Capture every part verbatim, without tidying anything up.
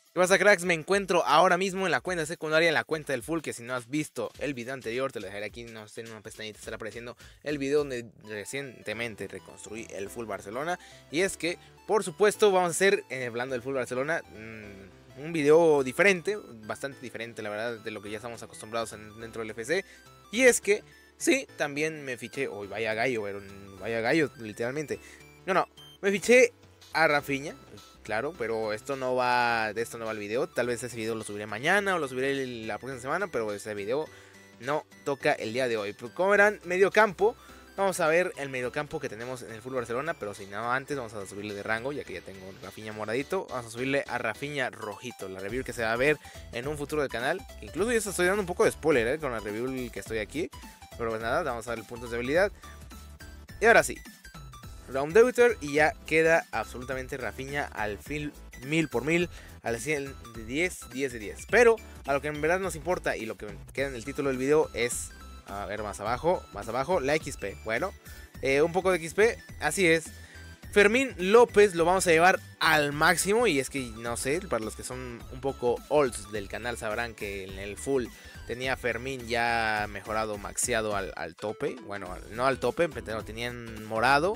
¿Qué pasa, cracks? Me encuentro ahora mismo en la cuenta secundaria, en la cuenta del full, que si no has visto el video anterior, te lo dejaré aquí, no sé, en una pestañita estará apareciendo el video donde recientemente reconstruí el full Barcelona. Y es que, por supuesto, vamos a hacer, eh, hablando del full Barcelona, mmm, un video diferente, bastante diferente, la verdad, de lo que ya estamos acostumbrados en, dentro del F C. Y es que, sí, también me fiché, hoy oh, vaya gallo, pero vaya gallo, literalmente. No, no, me fiché a Rafinha. Claro, pero esto no va, de esto no va el video. Tal vez ese video lo subiré mañana o lo subiré la próxima semana, pero ese video no toca el día de hoy. Pues como verán, medio campo. Vamos a ver el mediocampo que tenemos en el Fútbol Barcelona, pero si no antes vamos a subirle de rango, ya que ya tengo Rafinha moradito. Vamos a subirle a Rafinha rojito, la review que se va a ver en un futuro del canal. Incluso ya estoy dando un poco de spoiler ¿eh? con la review que estoy aquí. Pero pues nada, vamos a ver puntos de habilidad. Y ahora sí, Round Debuter y ya queda absolutamente Rafinha al fin mil por mil, al cien de diez, diez de diez. Pero a lo que en verdad nos importa y lo que queda en el título del video es, a ver más abajo, más abajo, la X P. Bueno, eh, un poco de X P, así es. Fermín López lo vamos a llevar al máximo y es que no sé, para los que son un poco olds del canal sabrán que en el full tenía Fermín ya mejorado, maxeado al, al tope. Bueno, no al tope, pero lo tenían morado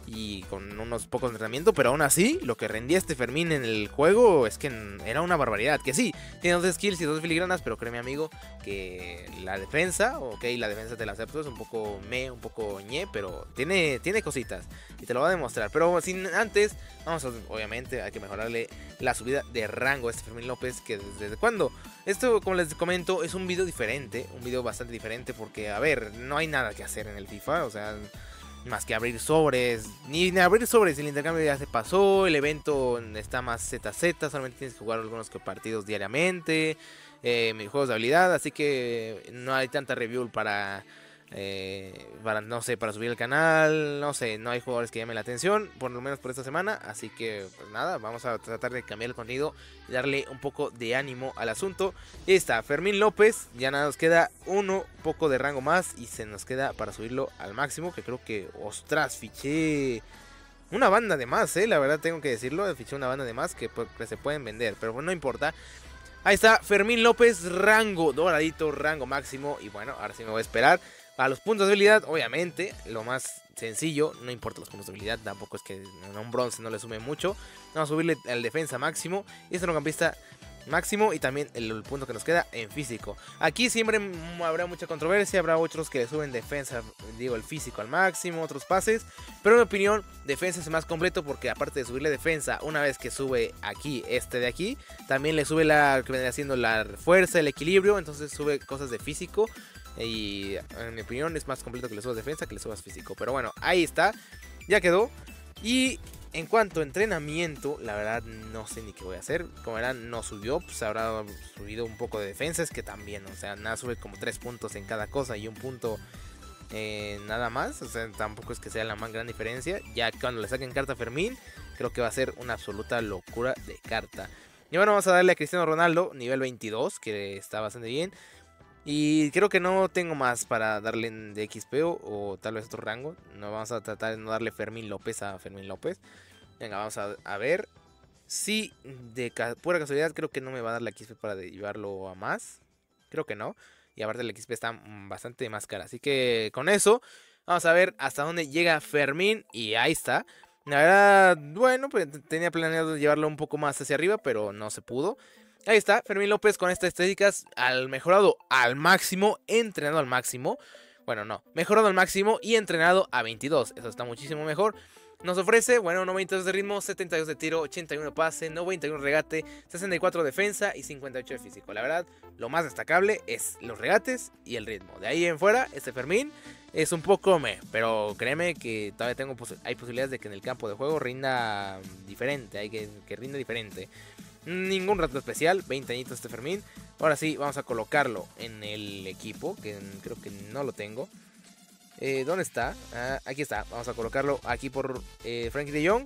y con unos pocos de entrenamiento, pero aún así lo que rendía este Fermín en el juego es que era una barbaridad. Que sí, tiene dos skills y dos filigranas, pero créeme amigo que la defensa, ok, la defensa te la acepto, es un poco me, un poco ñe, pero tiene, tiene cositas y te lo va a demostrar. Pero sin antes, vamos a, obviamente hay que mejorarle la subida de rango a este Fermín López, que desde cuándo. Esto, como les comento, es un video diferente, un video bastante diferente porque, a ver, no hay nada que hacer en el FIFA, o sea, más que abrir sobres, ni, ni abrir sobres, el intercambio ya se pasó, el evento está más Z Z, solamente tienes que jugar algunos partidos diariamente, eh, juegos de habilidad, así que no hay tanta review para, eh, para, no sé, para subir el canal, no sé, no hay jugadores que llamen la atención, por lo menos por esta semana, así que pues nada, vamos a tratar de cambiar el contenido y darle un poco de ánimo al asunto. Y está, Fermín López, ya nada nos queda uno poco de rango más y se nos queda para subirlo al máximo, que creo que, ostras, fiché una banda de más, eh, la verdad tengo que decirlo, fiché una banda de más que, que se pueden vender, pero bueno, no importa. Ahí está, Fermín López, rango doradito, rango máximo, y bueno, ahora sí me voy a esperar a los puntos de habilidad, obviamente, lo más sencillo, no importa los puntos de habilidad, tampoco es que a un bronce no le sume mucho. Vamos a subirle al defensa máximo y centrocampista máximo y también el, el punto que nos queda en físico. Aquí siempre habrá mucha controversia, habrá otros que le suben defensa, digo el físico al máximo, otros pases, pero en mi opinión defensa es más completo porque aparte de subirle defensa, una vez que sube aquí, este de aquí, también le sube la que vendría haciendo la fuerza, el equilibrio, entonces sube cosas de físico. Y en mi opinión es más completo que le subas defensa que le subas físico. Pero bueno, ahí está, ya quedó. Y en cuanto a entrenamiento, la verdad no sé ni qué voy a hacer. Como verán, no subió, pues habrá subido un poco de defensa. Es que también, o sea, nada, sube como tres puntos en cada cosa y un punto eh, nada más. O sea, tampoco es que sea la más gran diferencia. Ya cuando le saquen carta a Fermín, creo que va a ser una absoluta locura de carta. Y bueno, vamos a darle a Cristiano Ronaldo, nivel veintidós, que está bastante bien. Y creo que no tengo más para darle de X P o, o tal vez otro rango. No vamos a tratar de no darle Fermín López a Fermín López. Venga, vamos a, a ver. Si de ca pura casualidad creo que no me va a dar la X P para llevarlo a más. Creo que no. Y aparte la X P está bastante más cara. Así que con eso vamos a ver hasta dónde llega Fermín. Y ahí está. La verdad, bueno, pues tenía planeado llevarlo un poco más hacia arriba, pero no se pudo. Ahí está, Fermín López con estas estadísticas al mejorado al máximo, entrenado al máximo. Bueno, no, mejorado al máximo y entrenado a veintidós. Eso está muchísimo mejor. Nos ofrece, bueno, noventa y dos de ritmo, setenta y dos de tiro, ochenta y uno de pase, noventa y uno de regate, sesenta y cuatro de defensa y cincuenta y ocho de físico. La verdad, lo más destacable es los regates y el ritmo. De ahí en fuera, este Fermín es un poco me, pero créeme que todavía tengo pos hay posibilidades de que en el campo de juego rinda diferente, hay que, que rinda diferente. Ningún rato especial, veinte añitos este Fermín. Ahora sí, vamos a colocarlo en el equipo, que creo que no lo tengo. Eh, ¿Dónde está? Ah, aquí está, vamos a colocarlo aquí por eh, Frankie de Jong.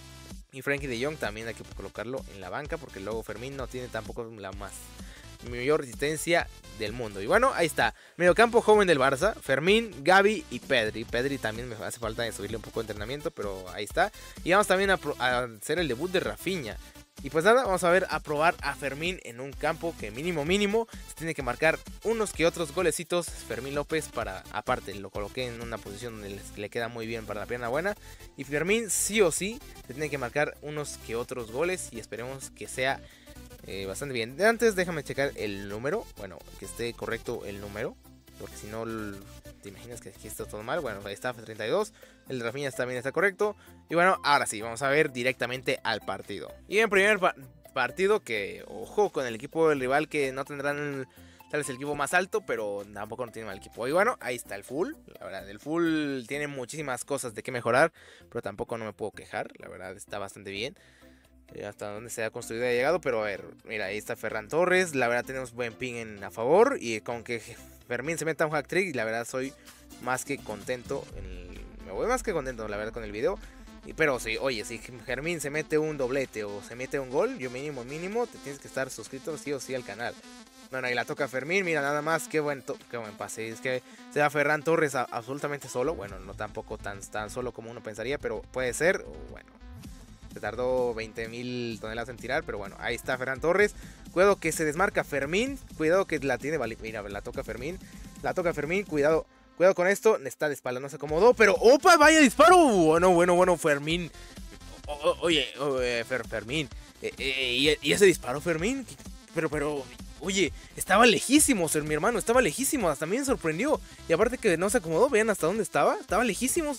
Y Frankie de Jong también hay que colocarlo en la banca, porque luego Fermín no tiene tampoco la más mayor resistencia del mundo. Y bueno, ahí está, mediocampo joven del Barça, Fermín, Gavi y Pedri. Pedri también me hace falta de subirle un poco de entrenamiento, pero ahí está. Y vamos también a, a hacer el debut de Rafinha. Y pues nada, vamos a ver a probar a Fermín en un campo que mínimo mínimo se tiene que marcar unos que otros golecitos. Fermín López, para aparte lo coloqué en una posición donde le queda muy bien para la pierna buena. Y Fermín sí o sí se tiene que marcar unos que otros goles y esperemos que sea eh, bastante bien. De antes déjame checar el número, bueno, que esté correcto el número, porque si no te imaginas que aquí está todo mal. Bueno, ahí está treinta y dos. El de Rafinha también está correcto. Y bueno, ahora sí, vamos a ver directamente al partido. Y en primer pa partido que, ojo, con el equipo del rival, que no tendrán tal vez el equipo más alto, pero tampoco no tiene mal equipo. Y bueno, ahí está el full. La verdad, el full tiene muchísimas cosas de qué mejorar, pero tampoco no me puedo quejar. La verdad, está bastante bien. Hasta donde se ha construido y ha llegado. Pero a ver, mira, ahí está Ferran Torres. La verdad tenemos buen ping en, a favor. Y con que Fermín se meta un hack trick, la verdad soy más que contento. En, me voy más que contento, la verdad, con el video. Y, pero sí, oye, si Fermín se mete un doblete o se mete un gol, yo mínimo mínimo te tienes que estar suscrito sí o sí al canal. Bueno, ahí la toca Fermín, mira nada más, qué buen, qué buen pase. Es que se da Ferran Torres a, absolutamente solo. Bueno, no tampoco tan, tan solo como uno pensaría, pero puede ser. O bueno, se tardó veinte mil toneladas en tirar, pero bueno, ahí está Ferran Torres. Cuidado que se desmarca Fermín, cuidado que la tiene, vale, mira, la toca Fermín. La toca Fermín, cuidado, cuidado con esto. Está de espalda, no se acomodó, pero ¡opa! ¡Vaya disparo! Bueno, bueno, bueno, Fermín. O, o, oye, oye Fer, Fermín. Eh, eh, ¿Y ese disparo, Fermín? Pero, pero... Oye, estaba lejísimo, ser mi hermano, estaba lejísimo, hasta a mí me sorprendió. Y aparte que no se acomodó, vean hasta dónde estaba, estaba lejísimo.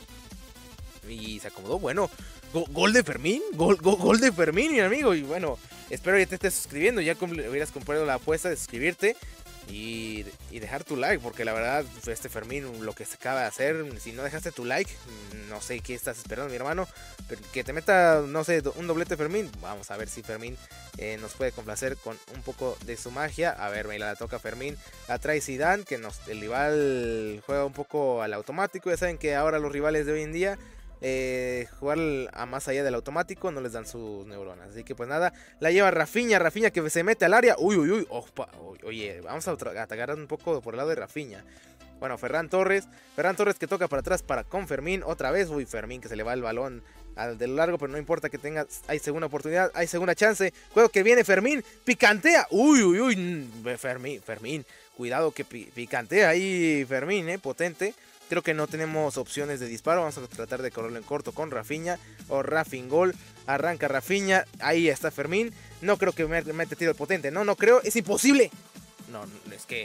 Y se acomodó, bueno, go, gol de Fermín, gol, go, gol de Fermín, mi amigo. Y bueno, espero ya te estés suscribiendo, ya hubieras comprado la apuesta de suscribirte. Y, y dejar tu like, porque la verdad, este Fermín, lo que se acaba de hacer, si no dejaste tu like, no sé qué estás esperando, mi hermano. Pero que te meta, no sé, un doblete Fermín. Vamos a ver si Fermín eh, nos puede complacer con un poco de su magia. A ver, me la toca Fermín, la trae Zidane, que nos, el rival juega un poco al automático. Ya saben que ahora los rivales de hoy en día, Eh, jugar a más allá del automático no les dan sus neuronas. Así que pues nada, la lleva Rafinha, Rafinha que se mete al área. Uy, uy, uy, opa, oye, vamos a atacar un poco por el lado de Rafinha. Bueno, Ferran Torres, Ferran Torres que toca para atrás para con Fermín, otra vez. Uy, Fermín que se le va el balón al de largo, pero no importa que tenga, hay segunda oportunidad, hay segunda chance. Juego que viene Fermín, picantea. Uy, uy, uy, Fermín, Fermín, cuidado que pi picantea ahí Fermín, eh, potente. Creo que no tenemos opciones de disparo. Vamos a tratar de correrlo en corto con Rafinha. O Rafin gol. Arranca Rafinha. Ahí está Fermín. No creo que me mete tiro potente. No, no creo. Es imposible. No, es que...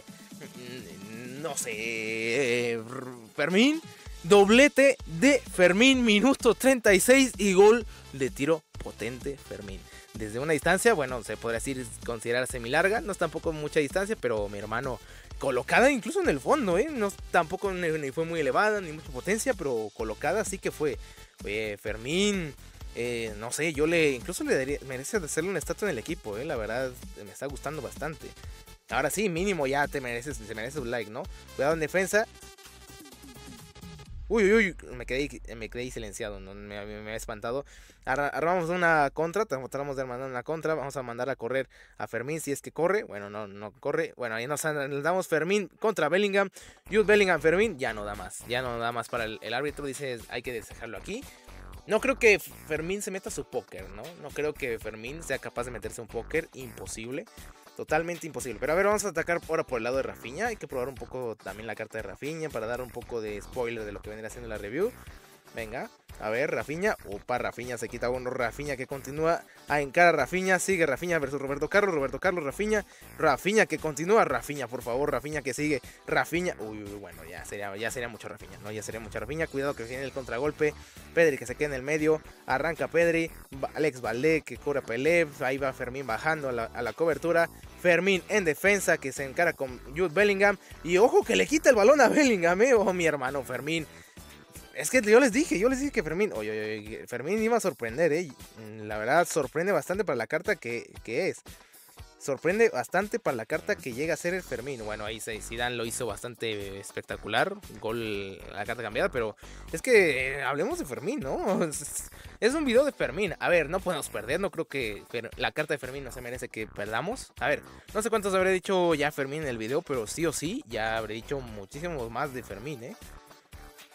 No sé. Fermín. Doblete de Fermín. Minuto treinta y seis. Y gol de tiro potente Fermín. Desde una distancia, bueno, se podría decir considerar semi-larga. No es tampoco mucha distancia, pero mi hermano... colocada incluso en el fondo, ¿eh? No, tampoco ni, ni fue muy elevada, ni mucha potencia, pero colocada sí que fue. Oye, Fermín, eh, no sé, yo le incluso le daría, merece hacerle una estatua en el equipo, ¿eh? La verdad, me está gustando bastante. Ahora sí, mínimo ya te mereces, te mereces un like, ¿no? Cuidado en defensa. Uy, uy, uy, me quedé, me quedé silenciado, ¿no? me, me, me ha espantado. Armamos una contra, tratamos de mandar una contra. Vamos a mandar a correr a Fermín si es que corre. Bueno, no, no corre. Bueno, ahí nos damos Fermín contra Bellingham. Jude Bellingham, Fermín, ya no da más. Ya no da más para el, el árbitro, dice hay que dejarlo aquí. No creo que Fermín se meta a su póker, ¿no? No creo que Fermín sea capaz de meterse a un póker, imposible. Totalmente imposible. Pero a ver, vamos a atacar ahora por el lado de Rafinha. Hay que probar un poco también la carta de Rafinha para dar un poco de spoiler de lo que vendrá haciendo la review. Venga, a ver, Rafinha. Opa, Rafinha se quita uno. Rafinha que continúa a encara a Rafinha. Sigue Rafinha versus Roberto Carlos. Roberto Carlos, Rafinha. Rafinha que continúa. Rafinha, por favor. Rafinha que sigue. Rafinha. Uy, uy, bueno, ya sería, ya sería mucho Rafinha. No, ya sería mucho Rafinha. Cuidado que viene el contragolpe. Pedri que se queda en el medio. Arranca Pedri. Alex Valdé que cobra Pelé. Ahí va Fermín bajando a la, a la cobertura. Fermín en defensa que se encara con Jude Bellingham. Y ojo que le quita el balón a Bellingham, eh. Oh, mi hermano Fermín. Es que yo les dije, yo les dije que Fermín, oye, oye, oye, Fermín iba a sorprender, eh. La verdad, sorprende bastante para la carta que, que es. Sorprende bastante para la carta que llega a ser el Fermín. Bueno, ahí Zidane lo hizo bastante espectacular. Gol a la carta cambiada, pero es que eh, hablemos de Fermín, ¿no? Es, es un video de Fermín. A ver, no podemos perder. No creo que la carta de Fermín no se merece que perdamos. A ver, no sé cuántos habré dicho ya Fermín en el video, pero sí o sí, ya habré dicho muchísimo más de Fermín, ¿eh?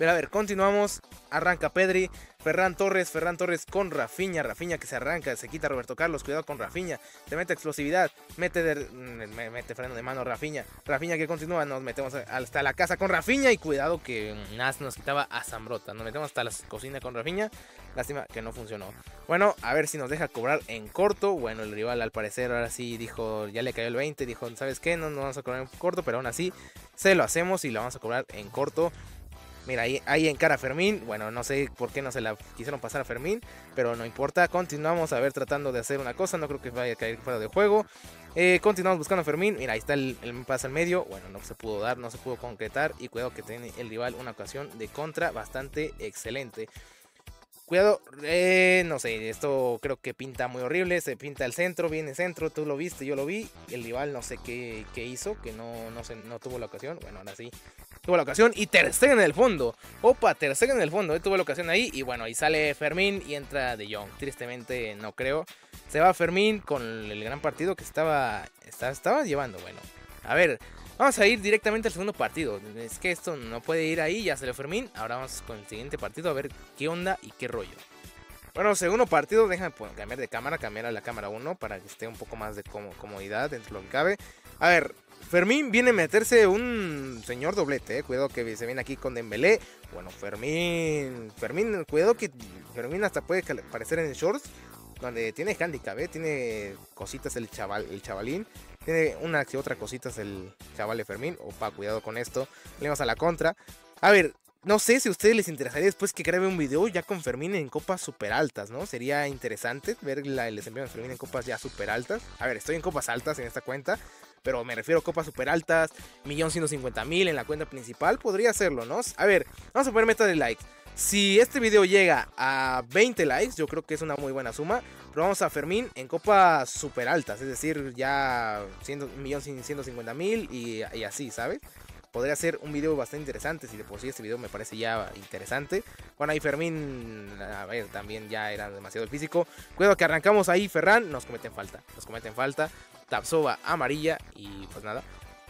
Pero a ver, continuamos. Arranca Pedri, Ferran Torres, Ferran Torres con Rafinha, Rafinha que se arranca, se quita Roberto Carlos, cuidado con Rafinha, te mete explosividad, mete, de, mete freno de mano Rafinha, Rafinha que continúa, nos metemos hasta la casa con Rafinha y cuidado que Nas nos quitaba a Zambrota, nos metemos hasta la cocina con Rafinha, lástima que no funcionó. Bueno, a ver si nos deja cobrar en corto, bueno, el rival al parecer ahora sí dijo, ya le cayó el veinte, dijo, ¿sabes qué? No, no vamos a cobrar en corto, pero aún así se lo hacemos y lo vamos a cobrar en corto. Mira, ahí, ahí encara a Fermín. Bueno, no sé por qué no se la quisieron pasar a Fermín, pero no importa. Continuamos a ver tratando de hacer una cosa. No creo que vaya a caer fuera de juego. Eh, continuamos buscando a Fermín. Mira, ahí está el, el pase al medio. Bueno, no se pudo dar, no se pudo concretar. Y cuidado que tiene el rival una ocasión de contra bastante excelente. Cuidado, eh, no sé, esto creo que pinta muy horrible. Se pinta el centro, viene centro, tú lo viste, yo lo vi. El rival no sé qué, qué hizo, que no, no, se, no tuvo la ocasión. Bueno, ahora sí tuvo la ocasión y Ter Stegen en el fondo. Opa, Ter Stegen en el fondo, eh, tuvo la ocasión ahí. Y bueno, ahí sale Fermín y entra De Jong. Tristemente no creo. Se va Fermín con el gran partido que estaba, estaba, estaba llevando. Bueno, a ver, vamos a ir directamente al segundo partido. Es que esto no puede ir ahí, ya salió Fermín. Ahora vamos con el siguiente partido a ver qué onda y qué rollo. Bueno, segundo partido, déjame pues, cambiar de cámara, cambiar a la cámara uno para que esté un poco más de comodidad dentro de lo que cabe. A ver, Fermín viene a meterse un señor doblete, eh. Cuidado que se viene aquí con Dembélé. Bueno, Fermín, Fermín, cuidado que Fermín hasta puede aparecer en shorts, donde tiene handicap, eh. Tiene cositas el chaval, el chavalín. Tiene una que otra cositas el chaval de Fermín. Opa, cuidado con esto. Le vamos a la contra. A ver, no sé si a ustedes les interesaría después que grabe un video ya con Fermín en copas super altas, ¿no? Sería interesante ver la, el desempeño de Fermín en copas ya super altas. A ver, estoy en copas altas en esta cuenta, pero me refiero a copas super altas, millón ciento cincuenta mil en la cuenta principal, podría hacerlo, ¿no? A ver, vamos a poner meta de likes. Si este video llega a veinte likes, yo creo que es una muy buena suma. Pero vamos a Fermín en copas super altas, es decir, ya millón ciento cincuenta mil y, y así, ¿sabes? Podría ser un video bastante interesante, si de por sí este video me parece ya interesante. Bueno, ahí Fermín, a ver, también ya era demasiado físico. Cuidado que arrancamos ahí, Ferran, nos cometen falta, nos cometen falta. Tapsoba amarilla y pues nada.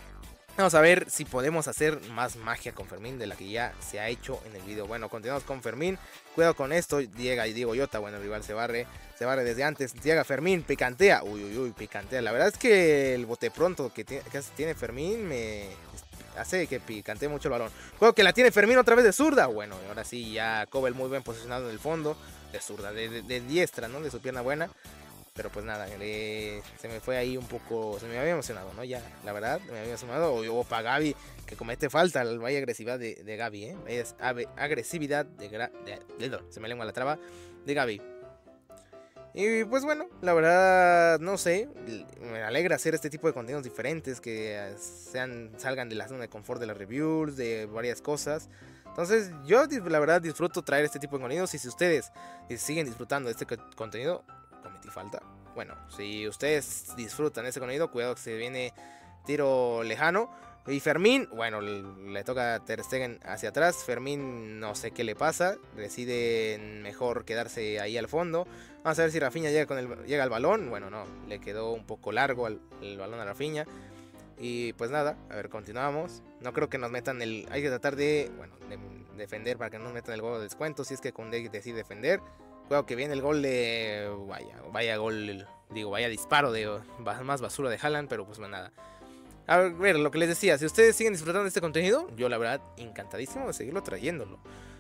Vamos a ver si podemos hacer más magia con Fermín de la que ya se ha hecho en el video. Bueno, continuamos con Fermín. Cuidado con esto. Llega y Diego Jota. Bueno, el rival se barre. Se barre desde antes. Llega Fermín. Picantea. Uy, uy, uy. Picantea. La verdad es que el bote pronto que tiene, que tiene Fermín me hace que picantee mucho el balón. Cuidado que la tiene Fermín otra vez de zurda. Bueno, ahora sí ya Kobel muy bien posicionado en el fondo. De zurda. De, de, de diestra, ¿no? De su pierna buena. Pero pues nada, eh, se me fue ahí un poco, se me había emocionado, ¿no? Ya, la verdad, me había emocionado. O, o para Gaby, que comete falta, vaya agresividad de, de Gaby, ¿eh? Es ave, agresividad de, de, de, de, se me lengua la traba, de Gaby. Y pues bueno, la verdad, no sé, me alegra hacer este tipo de contenidos diferentes, que sean, salgan de la zona de confort de las reviews, de varias cosas. Entonces yo la verdad disfruto traer este tipo de contenidos y si ustedes siguen disfrutando de este contenido, cometí falta. Bueno, si ustedes disfrutan de ese contenido, cuidado que se viene tiro lejano. Y Fermín, bueno, le, le toca a Ter Stegen hacia atrás. Fermín no sé qué le pasa, decide mejor quedarse ahí al fondo. Vamos a ver si Rafinha llega, con el, llega al balón. Bueno, no, le quedó un poco largo el, el balón a Rafinha. Y pues nada, a ver, continuamos. No creo que nos metan el... Hay que tratar de, bueno, de defender para que no nos metan el gol de descuento. Si es que Koundé decide defender. Cuidado que viene el gol de... Vaya, vaya gol, digo, vaya disparo de más basura de Haaland, pero pues nada. A ver, lo que les decía, si ustedes siguen disfrutando de este contenido, yo la verdad encantadísimo de seguirlo trayéndolo.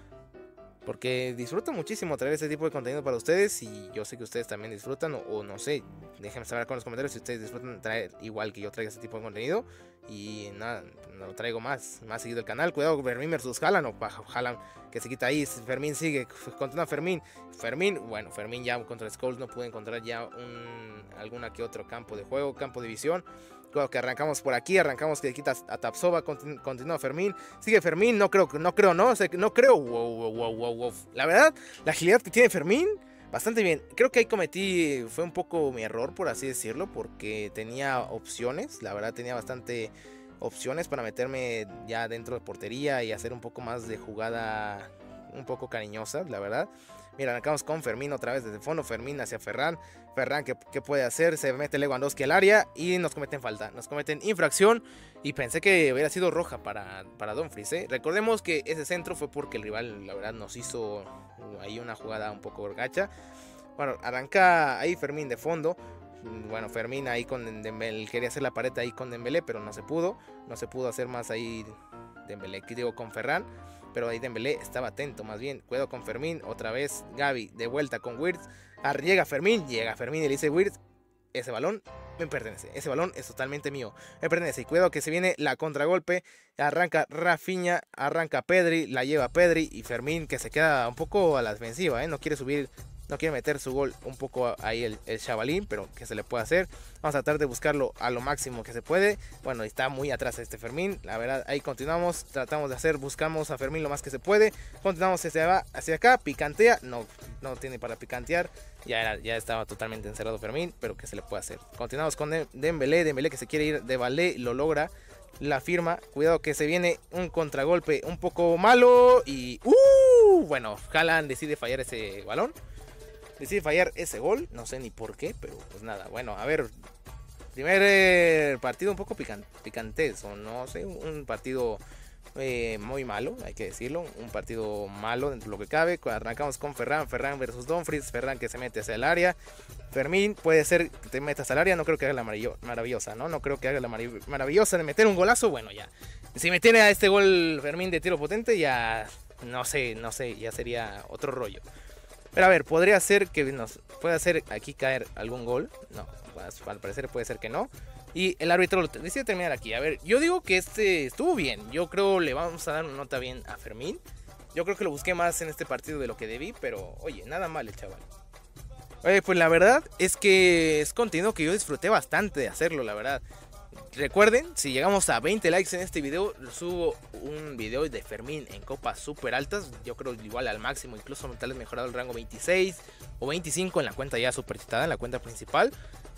Porque disfruto muchísimo traer este tipo de contenido para ustedes y yo sé que ustedes también disfrutan o, o no sé, déjenme saber con los comentarios si ustedes disfrutan traer igual que yo traiga este tipo de contenido. Y nada, lo traigo más, más seguido el canal. Cuidado, Fermín versus Haaland o Haaland que se quita ahí. Fermín sigue, continúa Fermín. Fermín, bueno, Fermín ya contra Scholes no pude encontrar ya un, alguna que otro campo de juego, campo de visión. Cuidado que arrancamos por aquí, arrancamos que quita a Tapsoba, continu continúa Fermín, sigue Fermín, no creo, no creo, no, o sea, no creo, wow, wow, wow, wow, wow. La verdad, la agilidad que tiene Fermín, bastante bien. Creo que ahí cometí, fue un poco mi error, por así decirlo, porque tenía opciones, la verdad tenía bastante opciones para meterme ya dentro de portería y hacer un poco más de jugada, un poco cariñosa, la verdad. Mira, arrancamos con Fermín otra vez desde el fondo. Fermín hacia Ferran. Ferran, ¿qué, qué puede hacer? Se mete Lewandowski al área y nos cometen falta. Nos cometen infracción y pensé que hubiera sido roja para, para Dumfries, ¿eh? Recordemos que ese centro fue porque el rival, la verdad, nos hizo ahí una jugada un poco gacha. Bueno, arranca ahí Fermín de fondo. Bueno, Fermín ahí con Dembélé, quería hacer la pared ahí con Dembélé, pero no se pudo. No se pudo hacer más ahí Dembélé, que digo con Ferran. Pero ahí Dembélé estaba atento más bien. Cuidado con Fermín, otra vez Gavi de vuelta con Wirtz. Ah, llega Fermín, llega Fermín y le dice Wirtz, ese balón me pertenece, ese balón es totalmente mío, me pertenece. Y cuidado que se viene la contragolpe, arranca Rafinha, arranca Pedri, la lleva Pedri y Fermín que se queda un poco a la defensiva, ¿eh? No quiere subir, no quiere meter su gol un poco ahí el, el chavalín, pero que se le puede hacer. Vamos a tratar de buscarlo a lo máximo que se puede. Bueno, está muy atrás este Fermín, la verdad, ahí continuamos, tratamos de hacer, buscamos a Fermín lo más que se puede. Continuamos hacia, hacia acá, picantea, no, no tiene para picantear. Ya, era, ya estaba totalmente encerrado Fermín, pero que se le puede hacer. Continuamos con Dembélé, Dembélé que se quiere ir de ballet, lo logra, la firma. Cuidado que se viene un contragolpe un poco malo y... ¡Uh! Bueno, Haaland decide fallar ese balón. Decide fallar ese gol, no sé ni por qué, pero pues nada. Bueno, a ver, primer eh, partido un poco pican, picantes, o no sé, un partido... Eh, muy malo, hay que decirlo, un partido malo dentro de lo que cabe. Arrancamos con Ferran, Ferran versus Dumfries, Ferran que se mete hacia el área, Fermín puede ser que te metas al área, no creo que haga la maravillosa, ¿no? No creo que haga la maravillosa de meter un golazo, bueno ya, si me tiene a este gol Fermín de tiro potente ya, no sé, no sé, ya sería otro rollo. Pero a ver, podría ser que nos pueda hacer aquí caer algún gol, no, al parecer puede ser que no. Y el árbitro decide terminar aquí. A ver, yo digo que este estuvo bien. Yo creo le vamos a dar una nota bien a Fermín. Yo creo que lo busqué más en este partido de lo que debí. Pero oye, nada mal el chaval. Oye, pues la verdad es que es contenido que yo disfruté bastante de hacerlo, la verdad. Recuerden, si llegamos a veinte likes en este video, subo un video de Fermín en copas super altas. Yo creo igual al máximo, incluso tal vez mejorado el rango veintiséis o veinticinco en la cuenta ya super citada, en la cuenta principal.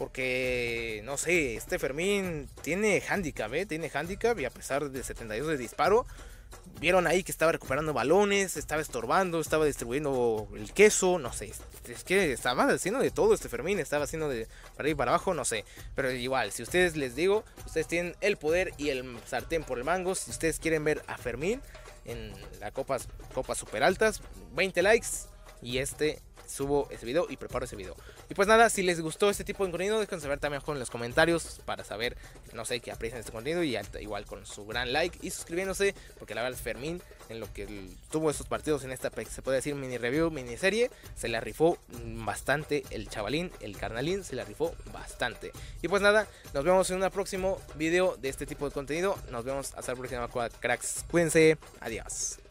Porque, no sé, este Fermín tiene handicap, ¿eh? Tiene handicap y a pesar de setenta y dos de disparo, vieron ahí que estaba recuperando balones, estaba estorbando, estaba distribuyendo el queso, no sé. Es que estaba haciendo de todo este Fermín, estaba haciendo de para arriba y para abajo, no sé. Pero igual, si ustedes les digo, ustedes tienen el poder y el sartén por el mango. Si ustedes quieren ver a Fermín en la copas, copas super altas, veinte likes y este... subo ese video y preparo ese video. Y pues nada, si les gustó este tipo de contenido, déjenme saber también en los comentarios para saber, no sé, que aprecian este contenido. Y igual con su gran like y suscribiéndose, porque la verdad Fermín, en lo que tuvo esos partidos en esta, se puede decir, mini review, mini serie, se la rifó bastante el chavalín, el carnalín, se la rifó bastante. Y pues nada, nos vemos en un próximo video de este tipo de contenido. Nos vemos hasta el próximo, cracks. Cuídense, adiós.